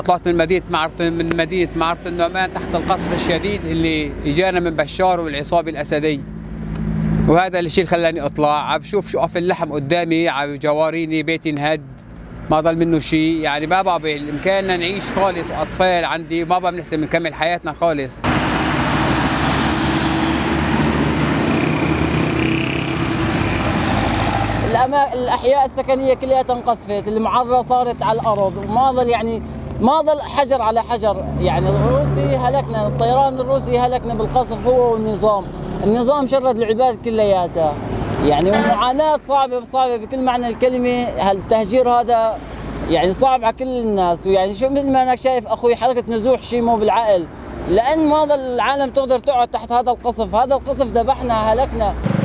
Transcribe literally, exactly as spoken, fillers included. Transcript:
طلعت من مدينه معرة من مدينه معرة النعمان تحت القصف الشديد اللي اجانا من بشار والعصابه الاسديه. وهذا الشيء اللي خلاني اطلع، عم بشوف شقف اللحم قدامي، عم جواريني، بيتي انهد، ما ضل منه شيء، يعني ما بقى بامكاننا نعيش خالص، اطفال عندي ما بقى بنحسن نكمل حياتنا خالص. الأحياء السكنية كلها انقصفت، المعرة صارت على الأرض، وما ظل يعني ما ظل حجر على حجر، يعني الروسي هلكنا، الطيران الروسي هلكنا بالقصف هو والنظام، النظام شرد العباد كلياتها، يعني ومعاناة صعبة صعبة بكل معنى الكلمة. هالتهجير هذا يعني صعب على كل الناس، ويعني شو مثل ما أنا شايف أخوي حركة نزوح شيء مو بالعقل، لأن ما ظل العالم تقدر تقعد تحت هذا القصف، هذا القصف ذبحنا هلكنا.